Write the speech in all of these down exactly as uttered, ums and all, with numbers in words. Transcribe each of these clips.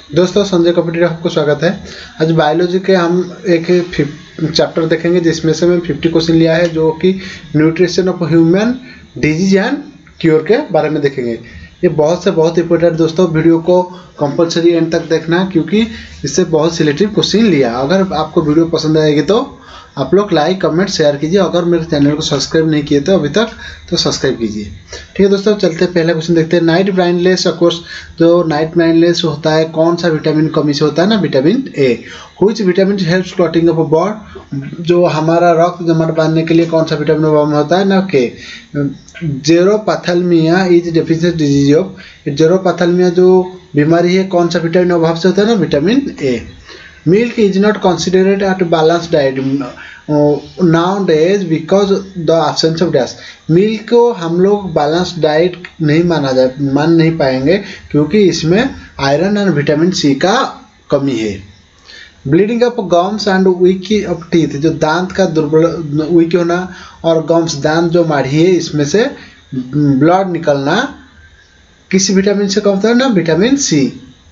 दोस्तों संजय कॉम्पिटिटिव आपको स्वागत है। आज बायोलॉजी के हम एक चैप्टर देखेंगे जिसमें से मैं फिफ्टी क्वेश्चन लिया है जो कि nutrition of human disease and cure के बारे में देखेंगे। ये बहुत से बहुत इंपॉर्टेंट दोस्तों, वीडियो को कंपलसरी एंड तक देखना क्योंकि इससे बहुत सिलेक्टिव क्वेश्चन लिया। अगर आपको वीडियो पसंद आएगी तो आप लोग लाइक कमेंट शेयर कीजिए। अगर मेरे चैनल को सब्सक्राइब नहीं किए तो अभी तक तो सब्सक्राइब कीजिए। ठीक है दोस्तों, चलते हैं पहला क्वेश्चन देखते हैं। नाइट ब्लाइंडनेस, ऑफकोर्स जो नाइट ब्लाइंडनेस होता है कौन सा विटामिन कमी से होता है ना, vitamin A. Which vitamin helps clotting of blood, जो हमारा रक्त जमाट बांधने के लिए कौन सा विटामिन होता है ना, K. Xerophthalmia is deficiency disease of, xerophthalmia जो बीमारी है कौन सा विटामिन अभाव से होता है ना, vitamin A. Milk is not considered at balanced diet uh, nowadays because the absence of dash. Milk को हम लोग बैलेंस डाइट नहीं माना जाए मान नहीं पाएंगे क्योंकि इसमें आयरन और विटामिन सी का कमी है। Bleeding of gums and weak of teeth, जो दांत का दुर्बल वीक होना और गम्स दांत जो माढ़ी है इसमें से ब्लड निकलना किस विटामिन से कम होता है ना, vitamin C.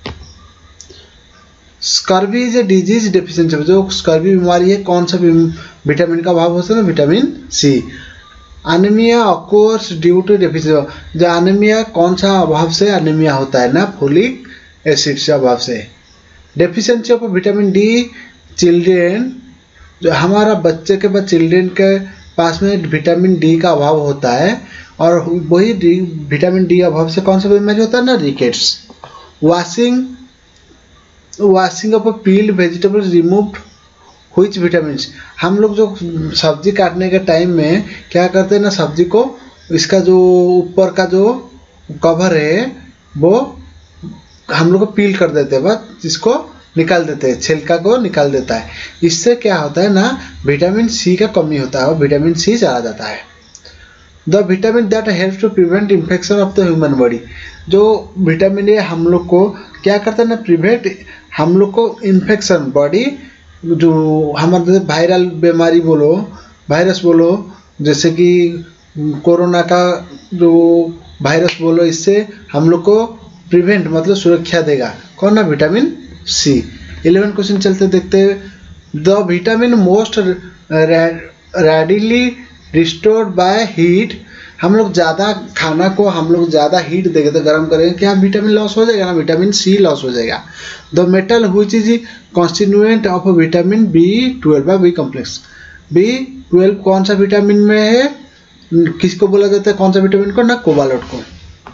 Scurvy is a disease deficiency, जो स्कर्वी बीमारी है कौन सा विटामिन का अभाव होता है ना, vitamin C. Anaemia occurs due to deficiency, जो एनीमिया कौन सा अभाव से एनीमिया होता है ना, फोलिक एसिड से अभाव से। Deficiency of vitamin D children, जो हमारा बच्चे के बाद चिल्ड्रेन के पास में विटामिन डी का अभाव होता है और वही डी विटामिन डी अभाव से कौन सा बीमारी होता है ना, rickets. Washing washing of peeled vegetables remove which vitamins, हम लोग जो सब्जी काटने के टाइम में क्या करते हैं ना, सब्जी को इसका जो ऊपर का जो कवर है वो हम लोग को पील कर देते हैं, बस इसको निकाल देते हैं, छिलका को निकाल देता है। इससे क्या होता है ना, विटामिन सी का कमी होता है और विटामिन सी चला जाता है। The vitamin that help to prevent infection of the human body, जो विटामिन ए हम लोग को क्या करता है ना, प्रिवेंट हम लोग को इन्फेक्शन बॉडी, जो हमारे वायरल बीमारी बोलो, वायरस बोलो, जैसे कि कोरोना का जो वायरस बोलो, इससे हम लोग को प्रिवेंट मतलब सुरक्षा देगा कौन ना, विटामिन सी। इलेवन क्वेश्चन चलते देखते। The vitamin most readily restored by heat, हम लोग ज़्यादा खाना को हम लोग ज़्यादा हीट देंगे तो गर्म करेंगे, क्या विटामिन लॉस हो जाएगा ना, विटामिन सी लॉस हो जाएगा। The metal which is constituent of vitamin B twelve by B complex, B twelve कौन सा विटामिन में है, किसको बोला जाता है कौन सा विटामिन को ना, कोबाल्ट को।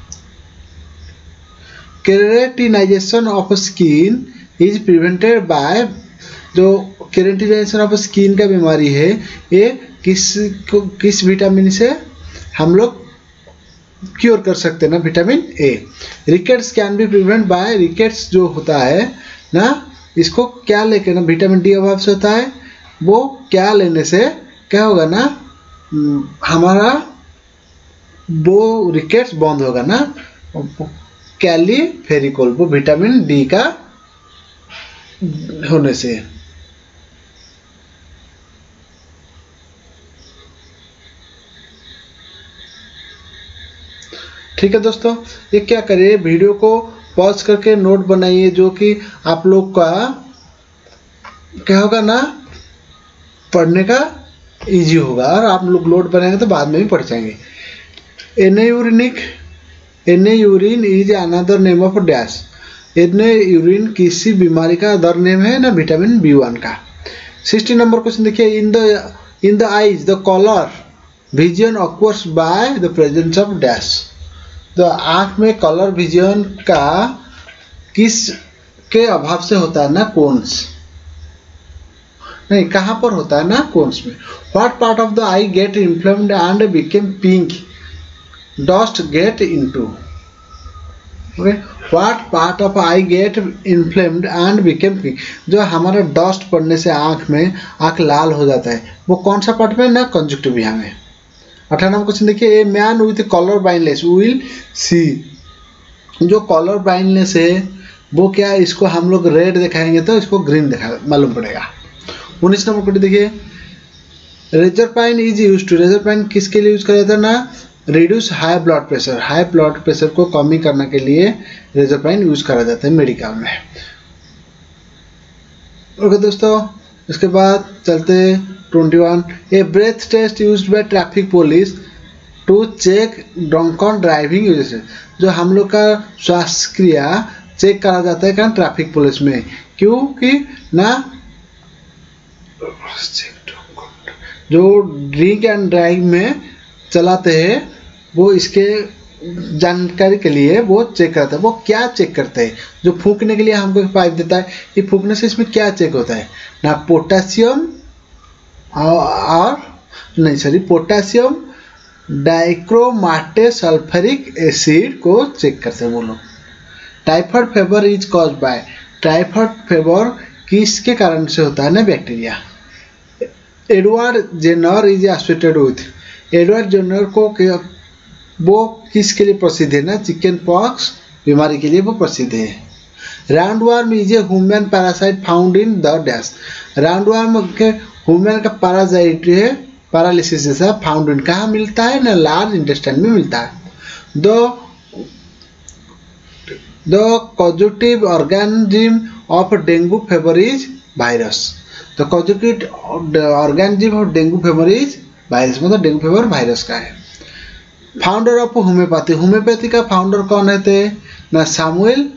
Keratinization of skin is prevented by, जो केरेटिनाइजेशन ऑफ स्किन का बीमारी है ये किस किस विटामिन से हम लोग क्योर कर सकते हैं ना, vitamin A. Rickets can be prevent by, rickets जो होता है ना इसको क्या लेके ना, विटामिन डी अभाव से होता है, वो क्या लेने से क्या होगा ना, हमारा वो रिकेट्स बंद होगा ना, कैलीफेरिकोल, वो विटामिन डी का होने से। ठीक है दोस्तों, ये क्या करिए, वीडियो को पॉज करके नोट बनाइए जो कि आप लोग का क्या होगा ना, पढ़ने का इजी होगा और आप लोग नोट बनाएंगे तो बाद में भी पढ़ जाएंगे। Aneurin, aneurin is another name of dash, aneurin किसी बीमारी का अदर नेम है ना, विटामिन बी वन का। सिक्सटी नंबर क्वेश्चन देखिए। In the in the eyes the colour vision occurs by the presence of dash, तो आँख में कलर विजन का किस के अभाव से होता है ना, कोन्स नहीं, कहाँ पर होता है ना, कोन्स में। What part of the eye get inflamed and became pink, dust get into, okay. What part of eye get inflamed and became pink, जो हमारा डस्ट पड़ने से आँख में आँख लाल हो जाता है, वो कौन सा पार्ट में ना, कंजक्टिवा में। अठारह क्वेश्चन देखिए। A man with colour blindness will see, जो कलर ब्लाइंडनेस है वो क्या, इसको हम लोग रेड दिखाएंगे तो इसको ग्रीन दिखा मालूम पड़ेगा। उन्नीस नंबर क्वेश्चन देखिए। Reserpine is use to, reserpine किसके लिए यूज किया जाता है ना, reduce high blood pressure, high blood pressure को कमी करने के लिए रेजापाइन यूज करा जाता है मेडिकल में। ओके दोस्तों, इसके बाद चलते twenty one, a breath test used by traffic police to check drunken driving uses, जो हम लोग का श्वास क्रिया चेक करा जाता है क्या ट्रैफिक पुलिस में, क्योंकि ना जो ड्रिंक एंड ड्राइव में चलाते हैं वो इसके जानकारी के लिए वो चेक करता है। वो क्या चेक करते हैं, जो फूंकने के लिए हमको पाइप देता है, ये फूंकने से इसमें क्या चेक होता है ना, पोटेशियम और नहीं sorry potassium dichromate sulphuric acid को चेक करते हैं वो लोग। Typhoid fever is cause by, typhoid fever किसके कारण से होता है ना, bacteria. Edward Jenner is associated with, Edward Jenner को वो किसके लिए प्रसिद्ध है ना, चिकन पॉक्स बीमारी के लिए वो प्रसिद्ध है। Roundworm is a human parasite found in the dash, roundworm के ह्यूमन का पैरासाइट है, पैरालिसिस जैसा फाउंड इन कहाँ मिलता है ना, लार्ज इंटेस्टाइन में मिलता है। दो the causative organism of dengue fever is virus, the causative organism of dengue fever is virus, मतलब डेंगू फीवर वायरस का है। फाउंडर ऑफ होम्योपैथी, होम्योपैथी का फाउंडर कौन है थे ना, सामुएल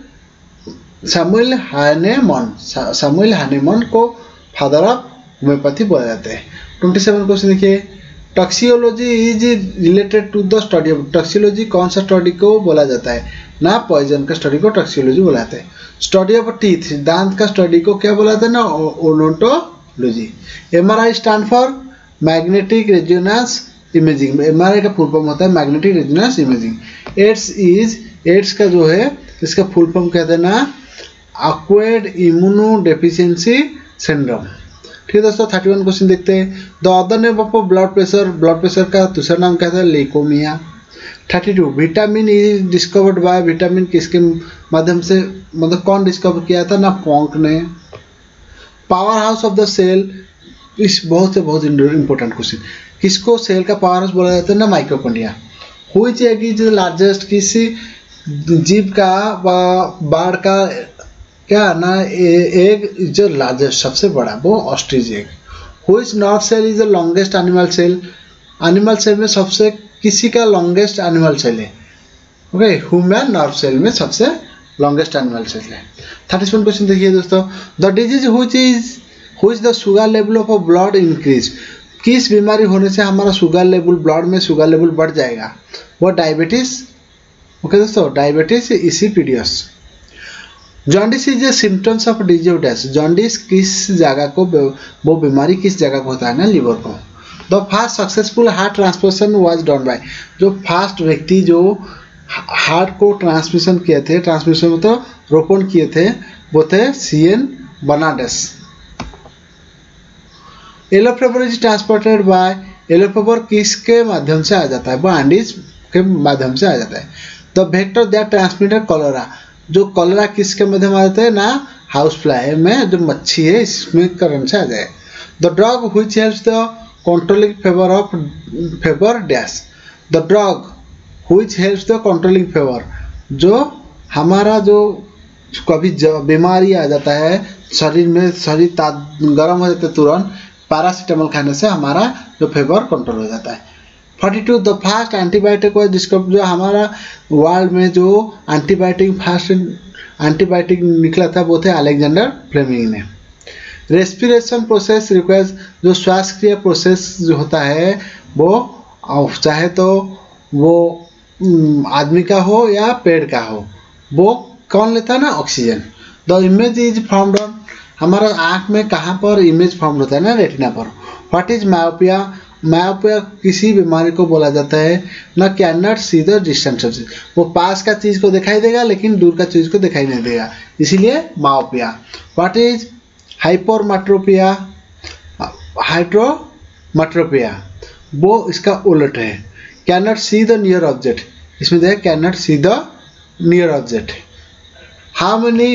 सामुएल हानेमन, सामुएल हानेमन को फादर ऑफ होम्योपैथी बोला जाता है। ट्वेंटी सेवन क्वेश्चन देखिए, toxicology is related to the study of, toxicology कौन सा स्टडी को बोला जाता है ना, पॉइजन का स्टडी को टॉक्सियोलॉजी बोला जाता है। स्टडी ऑफ टीथ, दांत का स्टडी को क्या बोला जाता है ना, odontology. MRI stand for magnetic resonance imaging, MRI का फुल फॉर्म होता है magnetic resonance imaging. AIDS is, AIDS का जो है इसका फुल फॉर्म कहते हैं ना, एक्वायर्ड इम्यूनो डेफिशिएंसी सिंड्रोम। ठीक है दोस्तों, थर्टी वन क्वेश्चन देखते हैं। The other name of blood pressure, blood pressure का दूसरा नाम कहता है leukaemia. Thirty two, vitamin is discovered by, vitamin किसके माध्यम से, मतलब कौन डिस्कवर किया था ना, पोंक ने। Power house of the cell, इस बहुत से बहुत इंपॉर्टेंट क्वेश्चन, किसको सेल का पावर हाउस बोला जाता है ना, mitochondria. Which egg is largest, किसी जीव का बाढ़ का क्या ना एग जो लार्जेस्ट सबसे बड़ा वो ostrich egg. Which nerve cell is the longest animal cell, animal cell में सबसे किसी का लॉन्गेस्ट एनिमल सेल है, ओके ह्यूमन नर्व सेल में सबसे लॉन्गेस्ट एनिमल सेल है। थर्टी सेवन क्वेश्चन देखिए दोस्तों, the disease which is which the sugar level of blood increase, किस बीमारी होने से हमारा शुगर लेवल, ब्लड में शुगर लेवल बढ़ जाएगा, वो डायबिटीज। ओके दोस्तों, diabetes insipidus. Jaundice is a symptoms of disease dash, jaundice किस जगह को, वो बीमारी किस जगह को होता है ना, लिवर को। The first successful heart transplantation was done by, जो फर्स्ट व्यक्ति जो हार्ट को ट्रांसमिशन किए थे, ट्रांसमिशन मतलब रोपण किए थे, वो थे C N Barnards. Yellow fever is transported by, yellow fever किसके माध्यम से आ जाता है, वो एंडीज के माध्यम से आ जाता है। The vector that transmitted cholera, जो कॉलेरा किसके माध्यम आ जाता है ना, हाउस फ्लाई में जो मच्छी है इसमें कारण से आ जाए। The drug which helps the controlling fever of fever dash, the drug which helps the controlling fever, जो हमारा जो कभी बीमारी आ जाता है शरीर में, शरीर गर्म हो जाता है तुरंत, पैरासीटामोल खाने से हमारा जो फीवर कंट्रोल हो जाता है। Forty two, the first antibiotic was discovered, जो हमारा वर्ल्ड में जो एंटीबायोटिक फर्स्ट एंटीबायोटिक निकला था वो थे अलेक्जेंडर फ्लेमिंग ने। रेस्पिरेशन प्रोसेस रिक्वायर्स, जो श्वास क्रिया प्रोसेस जो होता है वो चाहे तो वो आदमी का हो या पेड़ का हो, वो कौन लेता है ना, oxygen. The image is formed on, हमारा आँख में कहाँ पर इमेज फॉर्म होता है ना, रेटिना पर। व्हाट इज मायोपिया, मायोपिया किसी बीमारी को बोला जाता है ना, can not see the distance object, वो पास का चीज़ को दिखाई देगा लेकिन दूर का चीज़ को दिखाई नहीं देगा, इसीलिए myopia. What is hypermetropia, hypermetropia वो इसका उलट है। Can not see the near object, इसमें देखा can not see the near object. How many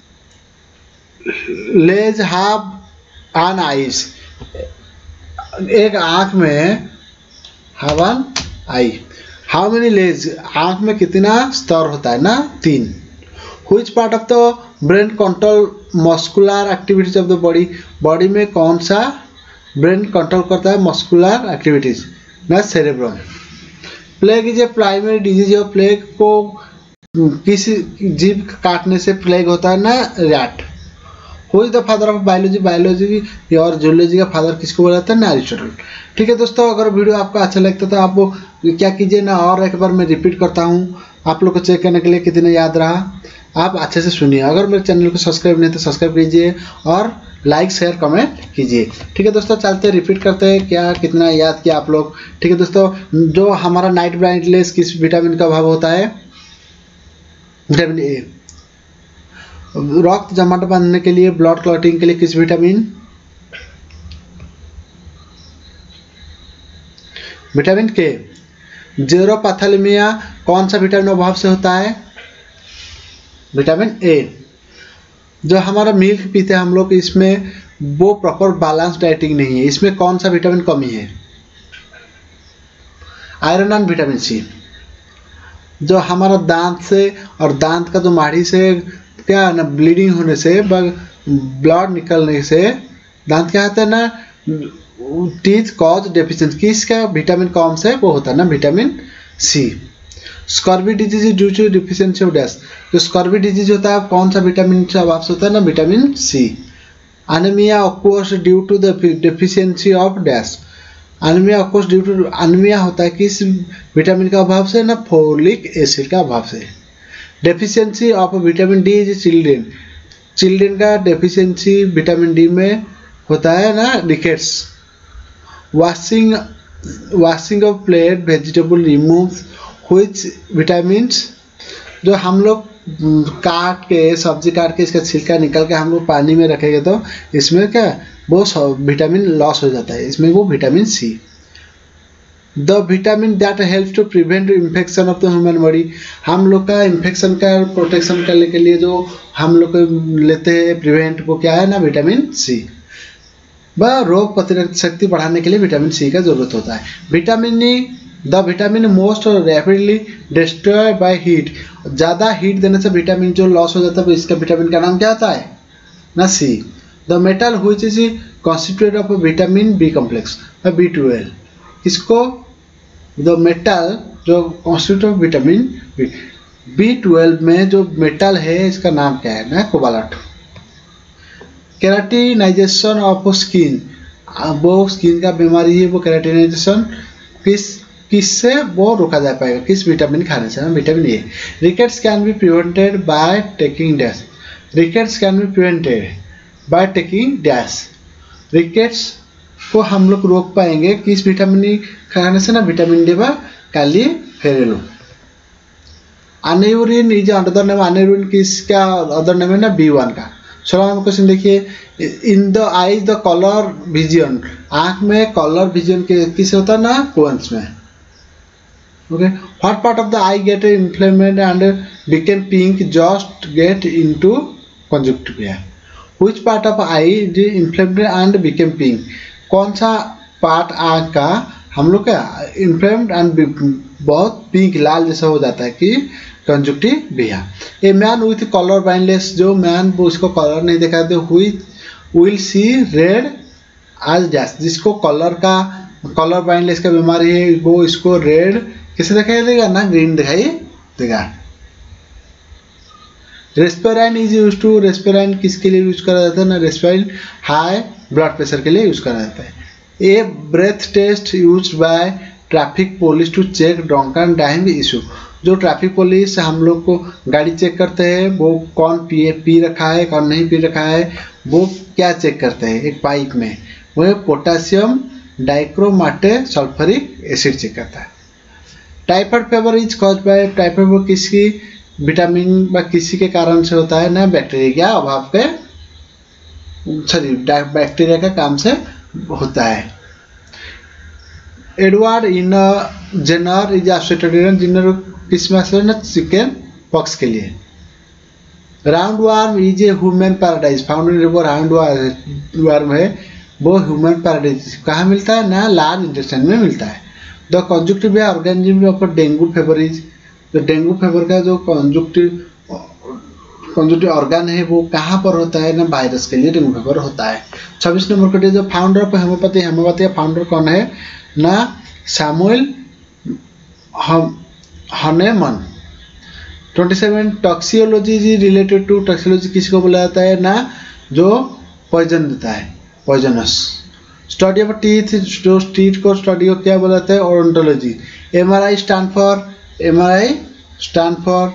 layers have an eyes, एक आंख में have an eye. How many layers, आँख में कितना स्तर होता है ना, तीन। Which part of the brain control muscular activities of the body, body में कौन सा ब्रेन कंट्रोल करता है मस्कुलर एक्टिविटीज ना, cerebrum. Plague is a primary disease, और प्लेग को किसी जीव काटने से प्लेग होता है ना, rat. Who is the father of biology, biology और जूलॉजी का फादर किसको बोला जाता है ना, अरिस्टोटल। ठीक है दोस्तों, अगर वीडियो आपको अच्छा लगता है तो आप क्या कीजिए ना, और एक बार मैं रिपीट करता हूँ आप लोग को चेक करने के लिए कितने याद रहा, आप अच्छे से सुनिए। अगर मेरे चैनल को सब्सक्राइब नहीं तो सब्सक्राइब कीजिए और लाइक शेयर कमेंट कीजिए। ठीक है दोस्तों, चलते रिपीट करते हैं क्या कितना याद किया आप लोग। ठीक है दोस्तों, जो हमारा नाइट ब्राइटनेस किस विटामिन का अभाव होता है, विटामिन ए। रक्त जमाट बांधने के लिए, ब्लड क्लॉटिंग के लिए किस विटामिन, विटामिन के। जेरोपैथेलेमिया कौन सा विटामिन अभाव से होता है, विटामिन ए। जो हमारा मिल्क पीते हैं हम लोग, इसमें वो प्रॉपर बैलेंस डाइटिंग नहीं है, इसमें कौन सा विटामिन कमी है, आयरन एंड विटामिन सी। जो हमारा दांत से और दांत का जो माढ़ी से क्या है ना, ब्लीडिंग होने से, ब्लड निकलने से दांत क्या होता है ना, टीथ कॉज डेफिशिएंसी, किसका विटामिन कम से वो होता है ना, vitamin C. Scurvy disease due to deficiency of dash, जो स्कर्वी डिजीज होता है कौन सा विटामिन से अभाव से होता है ना, vitamin C. Anaemia occurs due to the deficiency of dash, anaemia occurs due to, anaemia होता है किस विटामिन का अभाव से ना, फोलिक एसिड का अभाव से। Deficiency of vitamin D is children, children का डेफिशिएंसी विटामिन डी में होता है ना, rickets. Washing washing of plate vegetable remove which vitamins, जो हम लोग काट के सब्जी काट के इसका छिलका निकाल के हम लोग पानी में रखेंगे तो इसमें क्या वो विटामिन लॉस हो जाता है, इसमें वो vitamin C. The vitamin that help to prevent infection of the human body, हम लोग का इन्फेक्शन का प्रोटेक्शन करने के लिए जो हम लोग लेते हैं प्रिवेंट, वो क्या है ना, विटामिन सी। वह रोग प्रतिरोधक शक्ति बढ़ाने के लिए विटामिन सी का जरूरत होता है। Vitamin E, the vitamin most rapidly destroy by heat, ज़्यादा हीट देने से विटामिन जो लॉस हो जाता है, इसका विटामिन का नाम क्या होता है ना, C. The metal which is constituted of vitamin B complex, B twelve, किसको, द मेटल जो constitute of vitamin B twelve में जो मेटल है इसका नाम क्या है ना, कोबाल्ट। केराटिनाइजेशन ऑफ स्किन, वो स्किन का बीमारी है, वो केराटिनाइजेशन किस किससे वो रोका जा पाएगा, किस विटामिन खाने से, vitamin A. Rickets can be prevented by taking dash, rickets can be prevented by taking dash, rickets को हम लोग रोक पाएंगे किस विटामिन खाने से ना, विटामिन डी व calciferol. Aneurin is other name, aneurin किसका अदर नेम है ना, बी वन का। सोलह नंबर क्वेश्चन देखिए, in the eye the colour vision, आँख में कलर विजन के किस होता है ना, कोन्स में। Okay, what part of the eye get inflamed and became pink, just get into conjunctiva. Which part of eye is inflamed and became pink, कौन सा पार्ट आँख का हम लोग का इन्फ्लेम्ड एंड बहुत पिंक लाल जैसा हो जाता है कि conjunctiva. A man with colour blindness, जो मैन वो उसको कलर नहीं दिखाते, he will see red as dash, जिसको कलर का कलर ब्लाइंडनेस का बीमारी है वो इसको रेड किसे दिखाई देगा ना, ग्रीन दिखाई देगा। Reserpine is use to, reserpine किसके लिए यूज करा जाता है ना, रेस्पेराइन हाई ब्लड प्रेशर के लिए यूज करा जाता है। A breath test use by traffic police to check drunk and driving issue, जो ट्रैफिक पुलिस हम लोग को गाड़ी चेक करते हैं वो कौन पी पी रखा है कौन नहीं पी रखा है, वो क्या चेक करते हैं एक पाइप में, वो potassium dichromate sulphuric acid check करता है। Typhoid fever is cause by, typhoid fever किसकी विटामिन व किसी के कारण से होता है ना, बैक्टीरिया के अभाव के, सॉरी बैक्टीरिया का काम से होता है। Edward in Jenner is associated, Jenner किस में से ना, चिकन पॉक्स के लिए। Round worm is a human paradise, found in river, round worm है वो ह्यूमन पैराडाइज कहाँ मिलता है ना, लार्ज इंटेस्टाइन में मिलता है। The conjunctive organism of dengue fever is, जो डेंगू फीवर का जो कंजक्टिव कंजक्टिव ऑर्गन है वो कहाँ पर होता है ना, वायरस के लिए डेंगू फीवर होता है। छब्बीस नंबर क्वेश्चन, जो फाउंडर ऑफ होम्योपैथी, होम्योपैथी का फाउंडर कौन है ना, Samuel Hahnemann. Twenty seven, toxicology is related to, toxicology किसको बोला जाता है ना, जो पॉइजन देता है, पॉइजनस। स्टडी ऑफ टीथ, जो टीथ को स्टडी को क्या बोला जाता है, odontology. M R I stand for, M R I stand for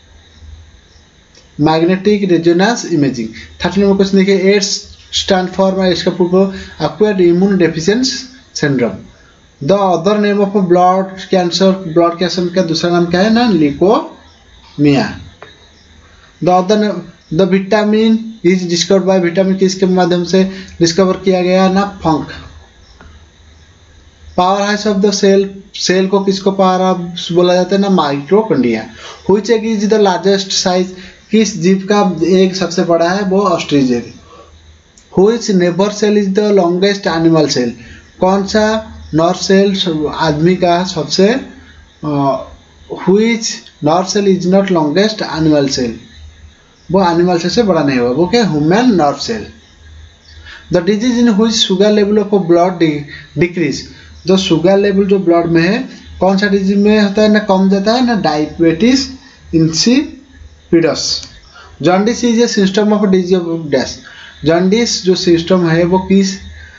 magnetic resonance imaging. Thirty number question देखिए, एड्स स्टैंड फॉर, इसका पूर्व acquired immune deficiency syndrome. The other name of blood cancer, blood cancer का दूसरा नाम क्या है ना, leukaemia. The other, the vitamin is discovered by, vitamin किसके माध्यम से डिस्कवर किया गया ना, Funk. Power house of the cell, cell को किसको पावर हाउस बोला जाता है ना, mitochondria. Which egg is the largest size, किस जीव का एग सबसे बड़ा है, वो ostrich egg. Which nerve cell is the longest animal cell, कौन सा नर्व सेल आदमी का सबसे, which nerve cell is not longest animal cell, वो एनिमल सेल से बड़ा नहीं होगा, वो क्या, human nerve cell. The disease in which sugar level of blood decrease, जो शुगर लेवल जो ब्लड में है कौन सा डिजीज में होता है ना, कम जाता है ना, diabetes insipidus. Jaundice is a system of disease of dash, jaundice जो सिस्टम है वो किस,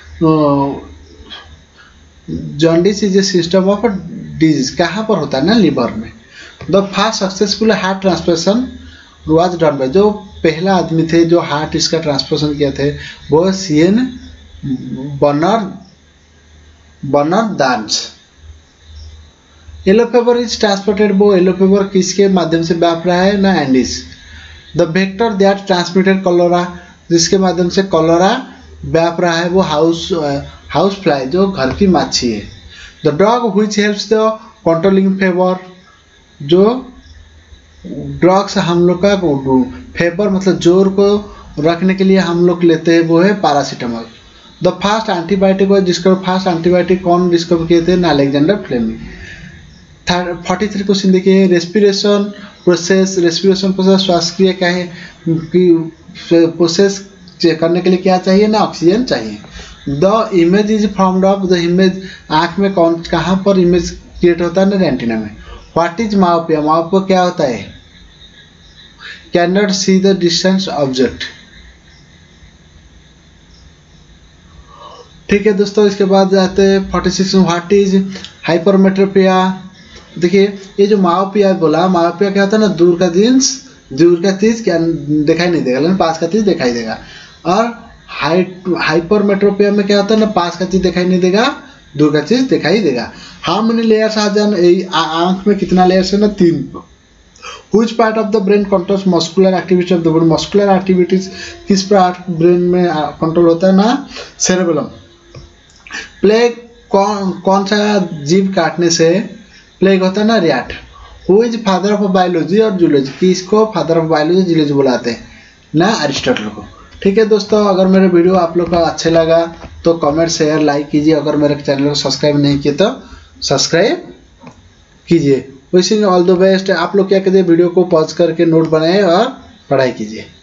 jaundice is a system of disease कहाँ पर होता है ना, लिवर में। The first successful heart transplantation was done by, जो पहला आदमी थे जो हार्ट इसका ट्रांसप्लांटेशन किया थे वो सी एन बर्नर बर्नर दान्स। येलो फीवर इज ट्रांसपोर्टेड, वो येलो फीवर किसके माध्यम से व्याप रहा है ना, Aedes. The vector that transmitted cholera, जिसके माध्यम से कॉलरा व्याप रहा है वो हाउस हाउस फ्लाई, जो घर की माछी है। The drug which helps the controlling fever, जो ड्रग्स हम लोग का फेवर मतलब जोर को रखने के लिए हम लोग लेते हैं वो है paracetamol. The first antibiotic was discover, first antibiotic कौन डिस्कवर किए थे ना, Alexander Fleming. Third forty three question देखिए, रेस्पिरेशन प्रोसेस, रेस्पिरेशन प्रोसेस श्वास क्रिया क्या है कि प्रोसेस करने के लिए क्या चाहिए ना, ऑक्सीजन चाहिए। The image is formed of, the image आँख में कौन कहाँ पर इमेज क्रिएट होता है ना, रेटिना में। व्हाट इज मायोपिया, मायोपिया क्या होता है, can not see the distance object. ठीक है दोस्तों, इसके बाद जाते हैं forty six, what is hypermetropia. देखिए ये जो मायोपिया बोला, मायोपिया क्या होता है ना, दूर का चीज, दूर का चीज क्या दिखाई नहीं देगा लेकिन पास का चीज दिखाई देगा। और हाई हाइपरमेट्रोपिया में क्या होता है ना, पास का चीज दिखाई नहीं देगा, दूर का चीज दिखाई देगा। हाउ मेनी लेयर्स आ जाए, आंख में कितना लेयर्स है ना, तीन। Which part of the brain controls muscular activity of the body, muscular activities किस पार्ट ब्रेन में कंट्रोल होता है ना, सेरेबेलम। प्लेग कौन कौन सा जीव काटने से प्लेग होता है ना, rat. Who is father of biology और जूलॉजी, किसको फादर ऑफ बायोलॉजी जूलॉजी बुलाते हैं ना, अरिस्टोटल को। ठीक है दोस्तों, अगर मेरे वीडियो आप लोग का अच्छे लगा तो कमेंट शेयर लाइक कीजिए, अगर मेरे चैनल को सब्सक्राइब नहीं किए तो सब्सक्राइब कीजिए। Wishing all the best. आप लोग क्या कीजिए, वीडियो को पॉज करके नोट बनाए और पढ़ाई कीजिए।